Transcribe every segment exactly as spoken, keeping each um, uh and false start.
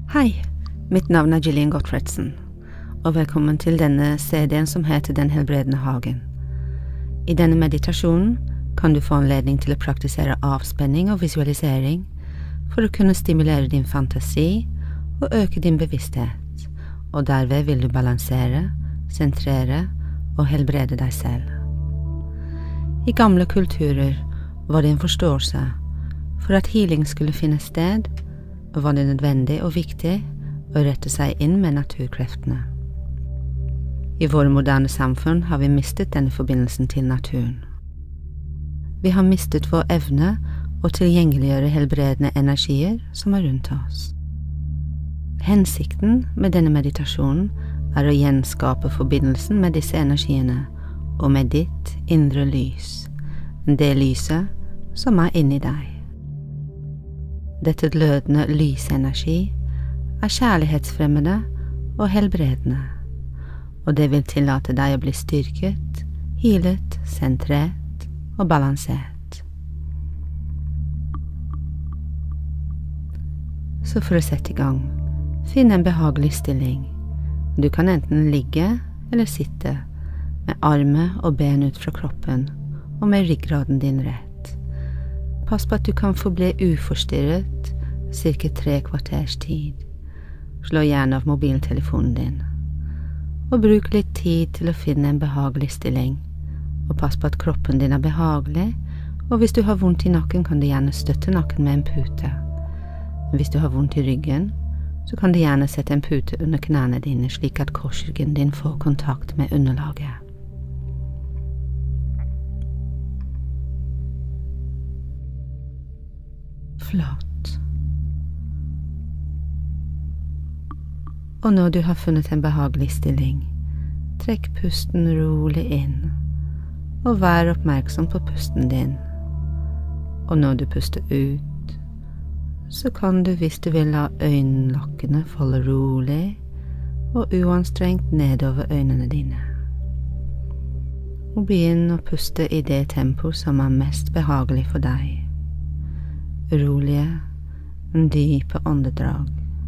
Hei, mitt navn er Gillian Gottfredsen, og velkommen til denne C D-en som heter Den helbredende hagen. I denne meditasjonen kan du få anledning til å praktisere avspenning og visualisering for å kunne stimulere din fantasi og øke din bevissthet, og derved vil du balansere, sentrere og helbrede deg selv. I gamle kulturer var det en forståelse for at healing skulle finne sted, og var det nødvendig og viktig å rette seg inn med naturkreftene. I våre moderne samfunn har vi mistet denne forbindelsen til naturen. Vi har mistet vår evne å tilgjengeliggjøre helbredende energier som er rundt oss. Hensikten med denne meditasjonen er å gjenskape forbindelsen med disse energiene og med ditt indre lys, det lyset som er inni deg. Dette glødende lysenergi er kjærlighetsfremmende og helbredende, og det vil tillate deg å bli styrket, healet, sentrert og balansert. Så for å sette i gang, finn en behagelig stilling. Du kan enten ligge eller sitte, med armer og ben ut fra kroppen, og med ryggraden din rett. Pass på at du kan forbli uforstyrret cirka tre kvarters tid. Slå gjerne av mobiltelefonen din. Og bruk litt tid til å finne en behagelig stilling. Og pass på at kroppen din er behagelig, og hvis du har vondt i nakken kan du gjerne støtte nakken med en pute. Hvis du har vondt i ryggen, så kan du gjerne sette en pute under knærne dine slik at korsryggen din får kontakt med underlaget. Flott. Og når du har funnet en behagelig stilling, trekk pusten rolig inn, og vær oppmerksom på pusten din. Og når du puster ut, så kan du, hvis du vil, la øyenlokkene falle rolig og uanstrengt nedover øynene dine. Og begynn å puste i det tempo som er mest behagelig for deg. Rolige, dype åndedrag.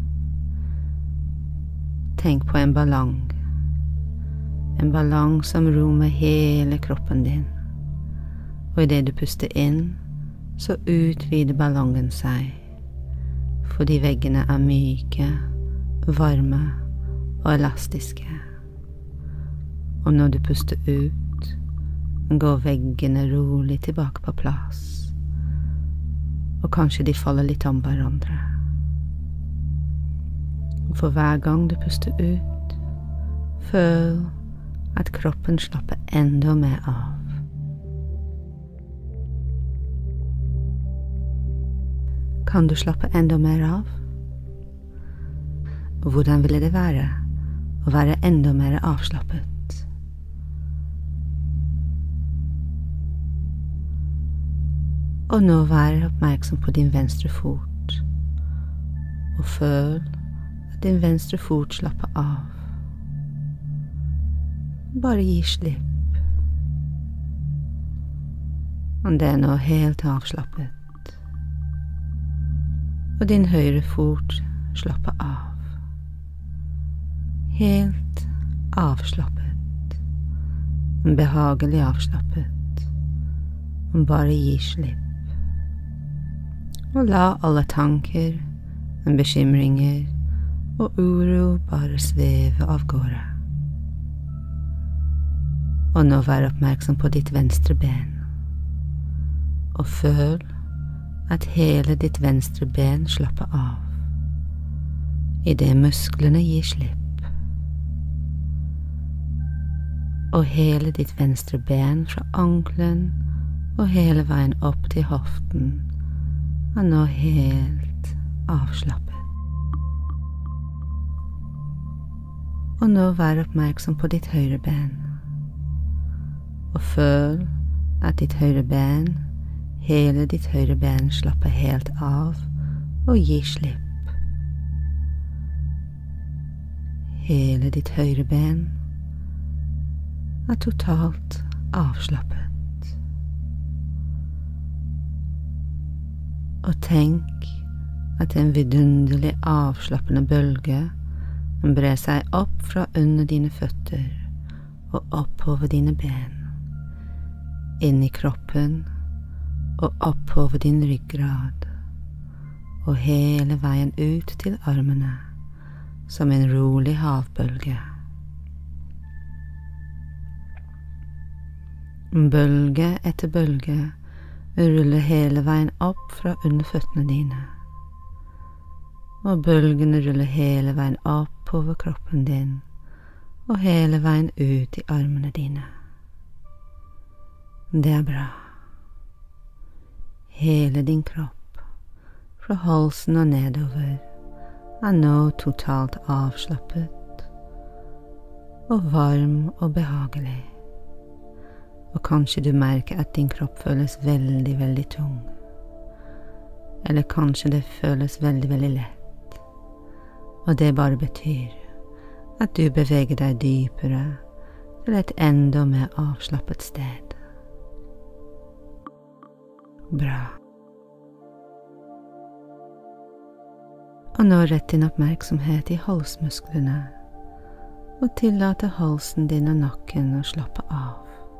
Tenk på en ballong. En ballong som rommer hele kroppen din. Og i det du puster inn, så utvider ballongen seg. Fordi veggene er myke, varme og elastiske. Og når du puster ut, går veggene rolig tilbake på plass. Og kanskje de faller litt om hverandre. Og for hver gang du puster ut, føl at kroppen slapper enda mer av. Kan du slappe enda mer av? Hvordan ville det være å være enda mer avslappet? Og nå vær oppmerksom på din venstre fot, og føl at din venstre fot slapper av. Bare gi slipp. Og det er nå helt avslappet. Og din høyre fot slapper av. Helt avslappet. Behagelig avslappet. Bare gi slipp. Og la alle tanker, bekymringer og uro bare sveve av gårde. Og nå vær oppmerksom på ditt venstre ben, og føl at hele ditt venstre ben slapper av, i det musklene gir slipp. Og hele ditt venstre ben fra ankelen og hele veien opp til hoften er nå helt avslappet. Og nå vær oppmerksom på ditt høyre ben, og føl at ditt høyre ben, hele ditt høyre ben slapper helt av og gir slipp. Hele ditt høyre ben er totalt avslappet. Og tenk at en vidunderlig avslappende bølge brer seg opp fra under dine føtter og oppover dine ben, inn i kroppen og oppover din ryggrad, og hele veien ut til armene som en rolig havbølge. Bølge etter bølge ruller hele veien opp fra under føttene dine, og bølgene ruller hele veien opp over kroppen din, og hele veien ut i armene dine. Det er bra. Hele din kropp, fra halsen og nedover, er nå totalt avslappet, og varm og behagelig. Og kanskje du merker at din kropp føles veldig, veldig tung. Eller kanskje det føles veldig, veldig lett. Og det bare betyr at du beveger deg dypere til et enda mer avslappet sted. Bra. Og nå rett din oppmerksomhet i halsmusklene, og tillate halsen din og nakken å slappe av.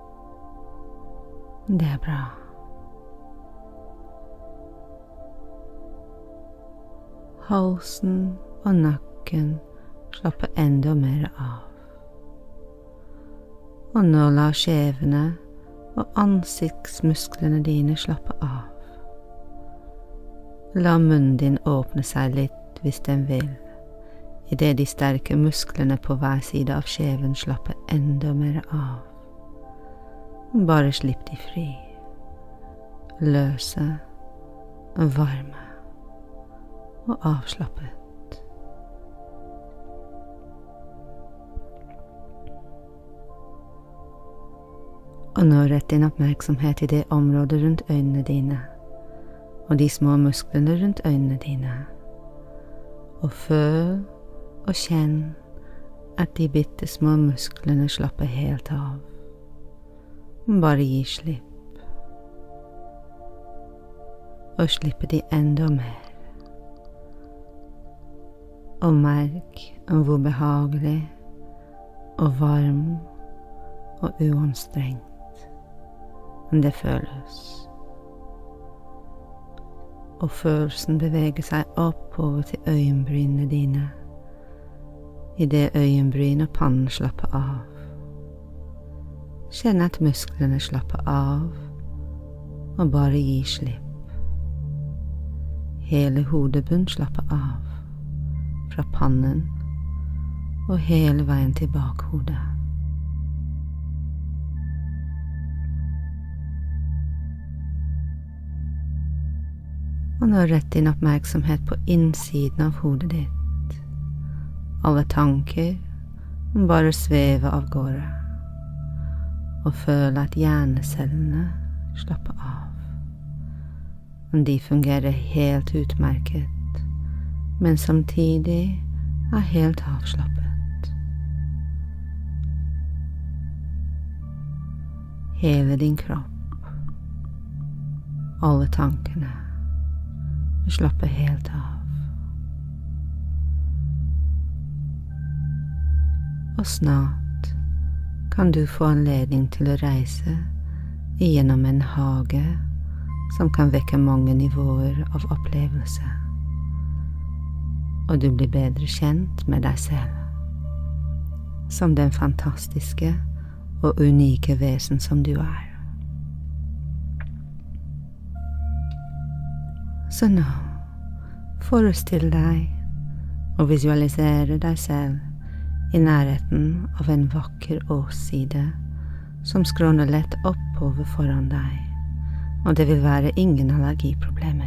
Det er bra. Halsen og nakken slapper enda mer av. Og nå la skjevene og ansiktsmusklene dine slappe av. La munnen din åpne seg litt hvis den vil, i det de sterke musklene på hver side av skjeven slapper enda mer av. Bare slipp de fri, løse, varme og avslappet. Og nå rett din oppmerksomhet i det området rundt øynene dine, og de små musklene rundt øynene dine, og føl og kjenn at de bitte små musklene slapper helt av. Bare gi slipp, og slippe de enda mer. Og merk hvor behagelig og varm og uanstrengt det føles. Og følelsen beveger seg oppover til øyenbrynene dine, i det øyenbryn og pannen slapper av. Kjenn at musklene slapper av, og bare gi slipp. Hele hodebunnen slapper av, fra pannen og hele veien til bakhodet. Og nå rett din oppmerksomhet på innsiden av hodet ditt. Alle tanker bare svever av gårde. Og føle at hjernecellene slapper av. De fungerer helt utmerket, men samtidig er helt avslappet. Hele din kropp, alle tankene, slapper helt av. Og snart kan du få anledning til å reise gjennom en hage som kan vekke mange nivåer av opplevelse, og du blir bedre kjent med deg selv, som den fantastiske og unike vesen som du er. Så nå, forestill deg og visualisere deg selv i nærheten av en vakker åsside som skråner lett oppover foran deg, og det vil være ingen allergiproblemer.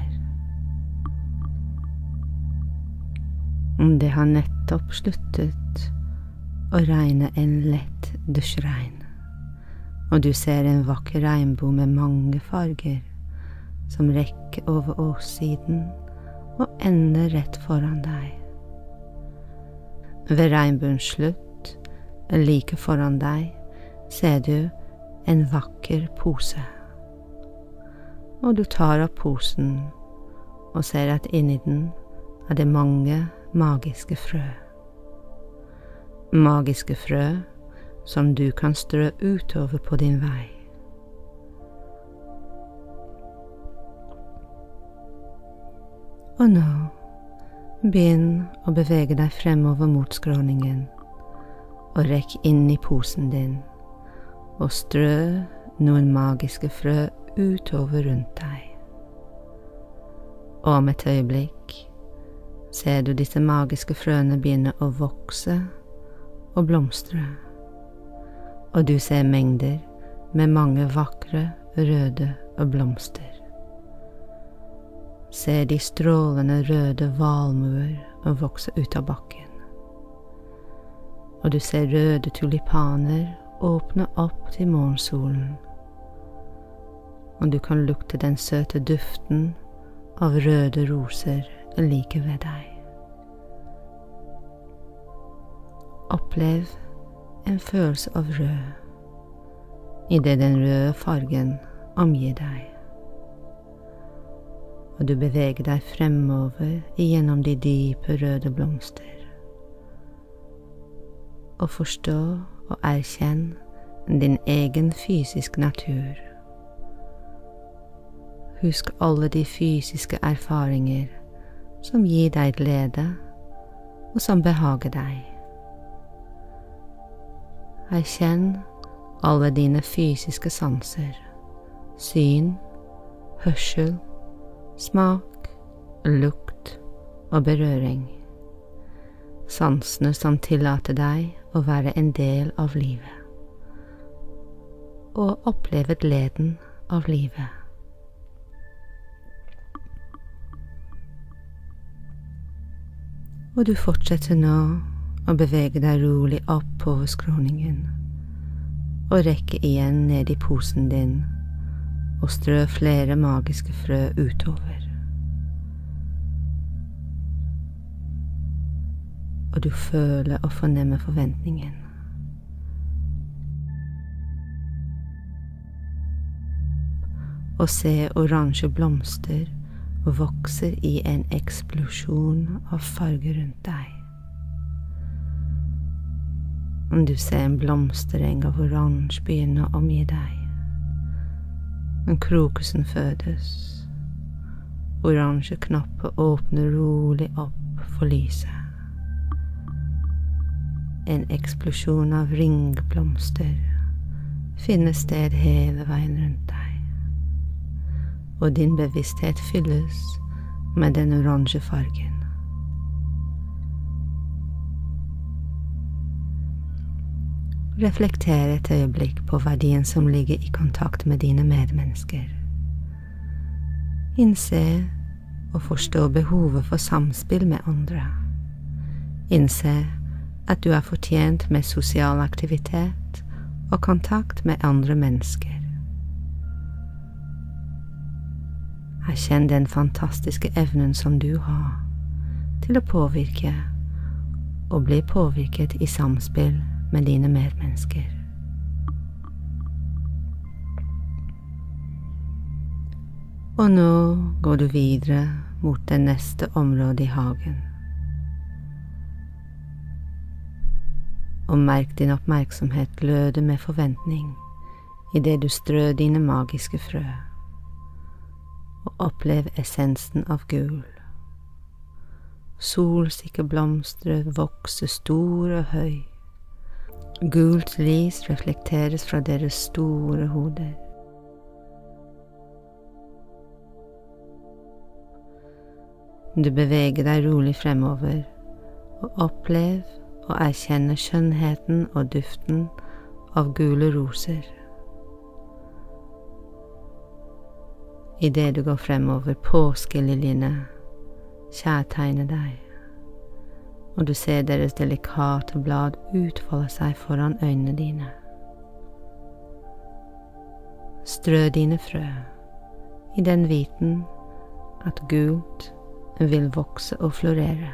Det har nettopp sluttet å regne en lett dusjregn, og du ser en vakker regnbue med mange farger som rekker over åssiden og ender rett foran deg. Ved regnbuens slutt, like foran deg, ser du en vakker pose. Og du tar opp posen og ser at inni den av de mange magiske frø. Magiske frø som du kan strø utover på din vei. Og nå, begynn å bevege deg fremover mot skråningen, og rekk inn i posen din, og strø noen magiske frø utover rundt deg. Og om et øyeblikk ser du disse magiske frøene begynne å vokse og blomstre, og du ser mengder med mange vakre røde blomster. Se de strålende røde valmuer vokse ut av bakken, og du ser røde tulipaner åpne opp til morgensolen, og du kan lukte den søte duften av røde roser like ved deg. Opplev en følelse av rød, i det den røde fargen omgir deg, og du beveger deg fremover gjennom de dype røde blomster. Og forstå og erkjenn din egen fysisk natur. Husk alle de fysiske erfaringer som gir deg glede og som behager deg. Erkjenn alle dine fysiske sanser, syn, hørsel, smak, lukt og berøring. Sansene som tillater deg å være en del av livet, og oppleve gleden av livet. Og du fortsetter nå å bevege deg rolig opp over skråningen, og rekke igjen ned i posen din, og strø flere magiske frø utover. Og du føler og fornemmer forventningen. Og se oransje blomster vokser i en eksplosjon av farger rundt deg. Du ser en blomstereng av oransje begynne å omgi deg. En krokusen fødes. Oransje knapper åpner rolig opp for lyset. En eksplosjon av ringblomster finner sted hele veien rundt deg, og din bevissthet fylles med den oransje fargen. Reflekter et øyeblikk på verdien som ligger i kontakt med dine medmennesker. Innse og forstå behovet for samspill med andre. Innse at du er fortjent med sosial aktivitet og kontakt med andre mennesker. Erkjenn den fantastiske evnen som du har til å påvirke og bli påvirket i samspill med dine medmennesker. Og nå går du videre mot det neste området i hagen. Og merk din oppmerksomhet gløde med forventning i det du strør dine magiske frø, og opplev essensen av gul. Solsikke blomster vokser stor og høy. Gult lys reflekteres fra deres store hoder. Du beveger deg rolig fremover, og opplev og erkjenne skjønnheten og duften av gule roser. I det du går fremover, påskeliljene kjærtegner deg, og du ser deres delikate blad utfolde seg foran øynene dine. Strø dine frø i den viten at gult vil vokse og florere.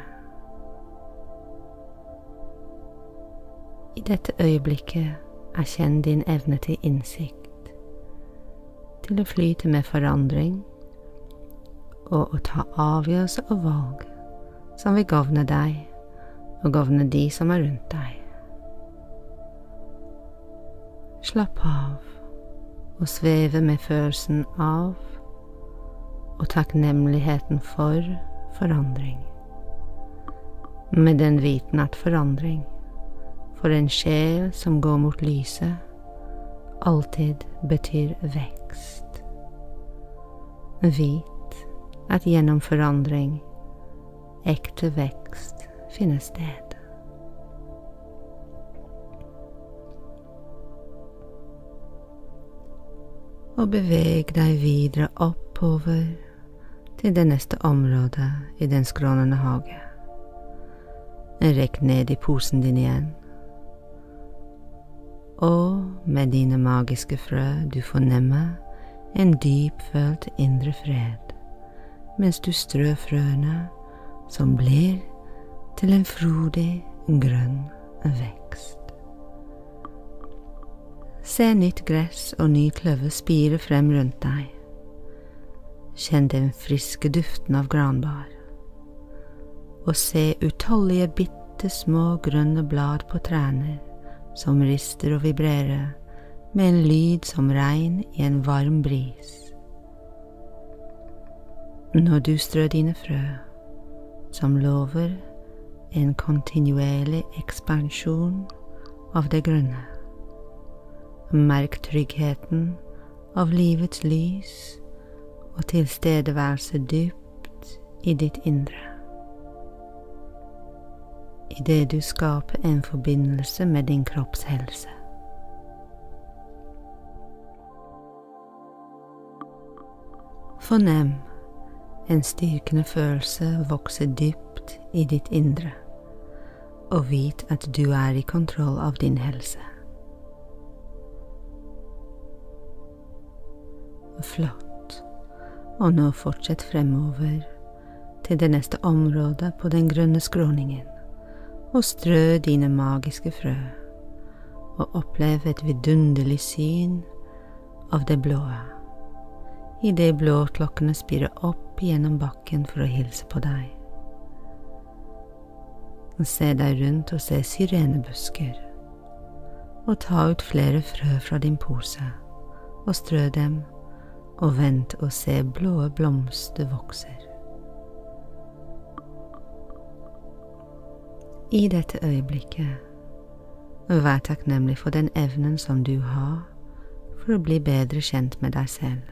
I dette øyeblikket erkjenn din evne til innsikt, til å flyte med forandring og å ta avgjørelser og valg som vil gagne deg og gagne de som er rundt deg. Slapp av og sveve med følelsen av og takknemligheten for forandring. Med den viten at forandring for en sjel som går mot lyset alltid betyr vekst. Vit at gjennom forandring ekte vekst finner sted. Og beveg deg videre oppover til det neste området i den skrånende hage. Rekk ned i posen din igjen, og med dine magiske frø du fornemmer en dypfølt indre fred, mens du strør frøene som blir til en frodig, grønn vekst. Se nytt gress og ny kløver spire frem rundt deg. Kjenn den friske duften av granbar, og se utallige bitte små grønne blad på trærne som rister og vibrerer med en lyd som regn i en varm bris. Når du strør dine frø, som lover en kontinuerlig ekspansjon av det grønne, merk tryggheten av livets lys og tilstedeværelse dypt i ditt indre. I det du skaper en forbindelse med din kropps helse. Fornem en styrkende følelse vokse dypt i ditt indre, og vit at du er i kontroll av din helse. Flott, og nå fortsett fremover til det neste området på den grønne skråningen, og strø dine magiske frø, og opplev et vidunderlig syn av det blåe, i det blåklokkene spirer opp gjennom bakken for å hilse på deg. Se deg rundt og se syrenebusker, og ta ut flere frø fra din pose, og strø dem, og vent og se blå blomster vokser. I dette øyeblikket, vær takknemlig for den evnen som du har for å bli bedre kjent med deg selv.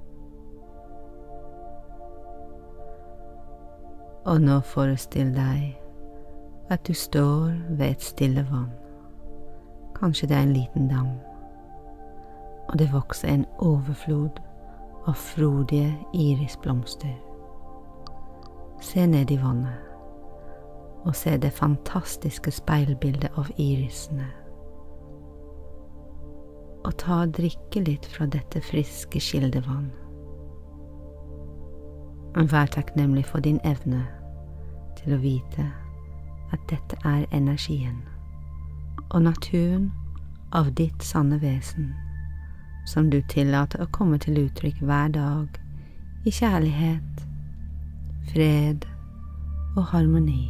Og nå forestill deg at du står ved et stille vann. Kanskje det er en liten dam, og det vokser en overflod av frodige irisblomster. Se ned i vannet, og se det fantastiske speilbildet av irisene. Og ta og drikke litt fra dette friske kildevann. Vær takknemlig for din evne til å vite at dette er energien og naturen av ditt sanne vesen, som du tillater å komme til uttrykk hver dag i kjærlighet, fred og harmoni.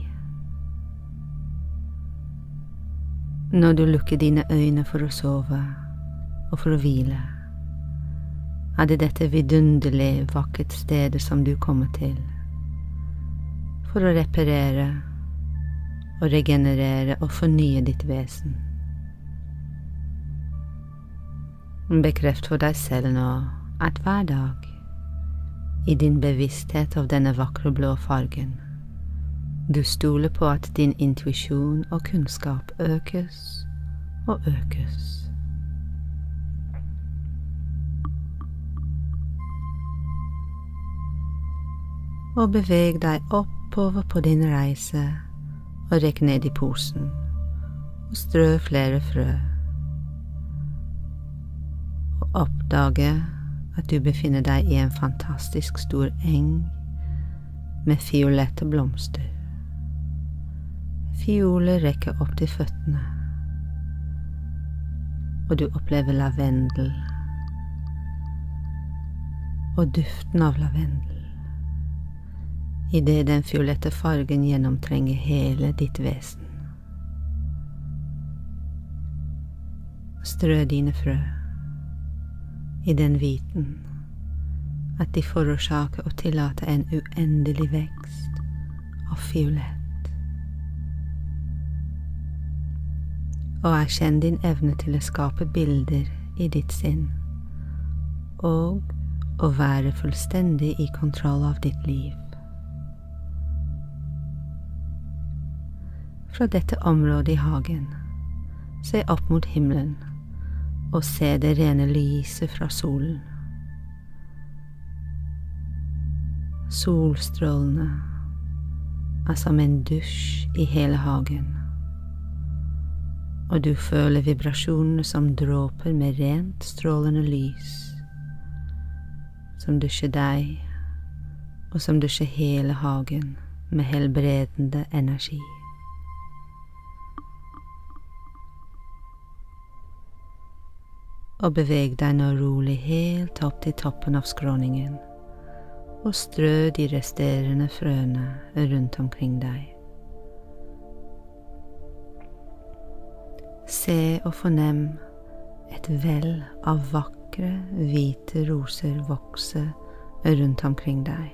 Når du lukker dine øyne for å sove og for å hvile, er det dette vidunderlig vakkert stedet som du kommer til, for å reparere og regenerere og fornye ditt vesen. Bekreft for deg selv nå at hver dag, i din bevissthet av denne vakre blå fargen, du stoler på at din intuisjon og kunnskap økes og økes. Og beveg deg oppover på din reise og rekk ned i posen og strø flere frø. Og oppdage at du befinner deg i en fantastisk stor eng med fiolette blomster. Fioler rekker opp til føttene, og du opplever lavendel og duften av lavendel I det den fiolette fargen gjennomtrenger hele ditt vesen. Strø dine frø I den viten at de forårsaker og tillater en uendelig vekst av fiolett. Og erkjenn din evne til å skape bilder I ditt sinn, og å være fullstendig I kontroll av ditt liv. Fra dette området I hagen, se opp mot himmelen, og se det rene lyset fra solen. Solstrålene er som en dusj I hele hagen, og du føler vibrasjonene som dråper med rent strålende lys, som dusjer deg, og som dusjer hele hagen med helbredende energi. Og beveg deg nå rolig helt opp til toppen av skråningen, og strø de resterende frøene rundt omkring deg. Se og fornem et vell av vakre, hvite roser vokse rundt omkring deg.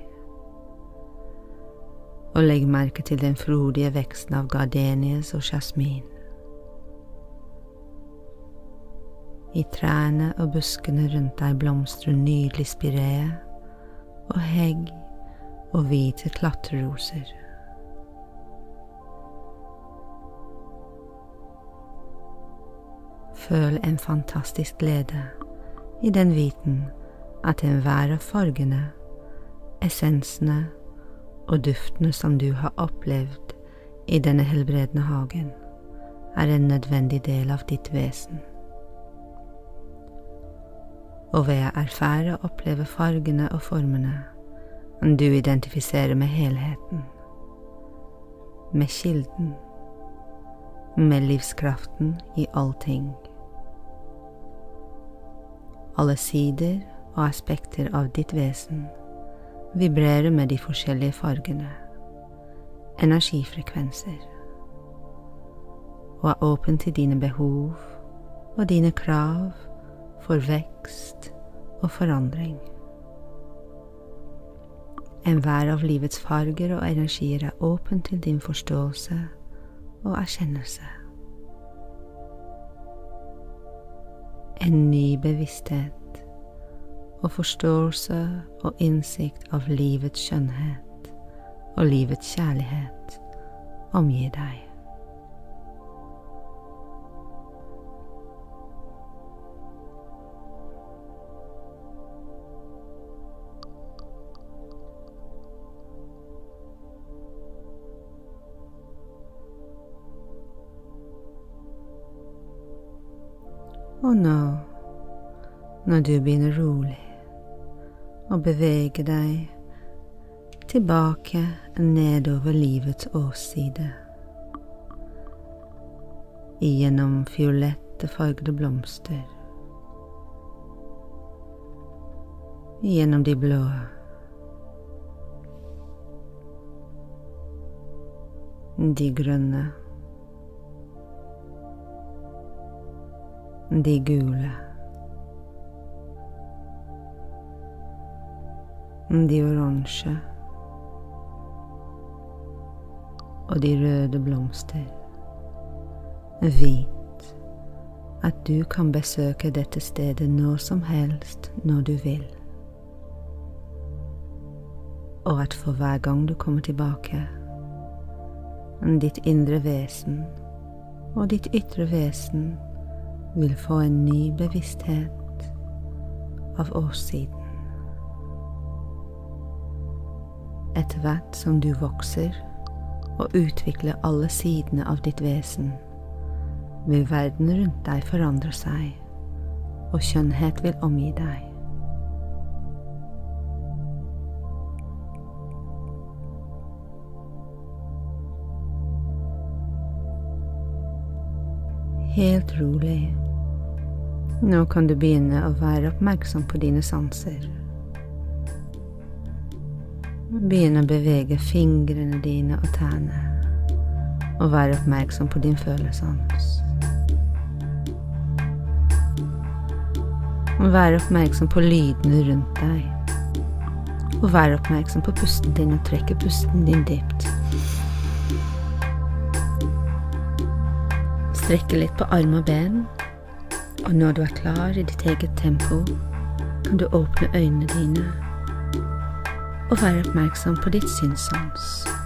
Og legg merke til den frodige veksten av gardenias og jasmin. I trærne og buskene rundt deg blomstrer nydelig spiré og hegg og hvite klatreroser. Føl en fantastisk glede I den viten at enhver av fargene, essensene og duftene som du har opplevd I denne helbredende hagen, er en nødvendig del av ditt vesen. Og ved å erfare og oppleve fargene og formene, du identifiserer med helheten, med kilden, med livskraften I allting. Alle sider og aspekter av ditt vesen vibrerer med de forskjellige fargene, energifrekvenser, og er åpen til dine behov og dine krav for vekst og forandring. Enhver av livets farger og energier er åpen til din forståelse og erkjennelse. En ny bevissthet og forståelse og innsikt av livets skjønnhet og livets kjærlighet omgir deg. Og nå, når du begynner rolig å bevege deg tilbake nedover livets åsside, gjennom fiolette fargede blomster, gjennom de blå, de grønne, de gule, de oransje og de røde blomster. Vit at du kan besøke dette stedet når som helst når du vil, og at for hver gang du kommer tilbake, ditt indre vesen og ditt ytre vesen vil få en ny bevissthet av årssiden. Etter hvert som du vokser og utvikler alle sidene av ditt vesen, vil verden rundt deg forandre seg, og skjønnhet vil omgi deg. Helt rolig. Nå kan du begynne å være oppmerksom på dine sanser. Begynn å bevege fingrene dine og tærne, og vær oppmerksom på din følelsessans. Vær oppmerksom på lydene rundt deg, og vær oppmerksom på pusten din og trekke pusten din dypt. Strekke litt på arm og ben, og når du er klar i ditt eget tempo, kan du åpne øynene dine og være oppmerksom på ditt synssans.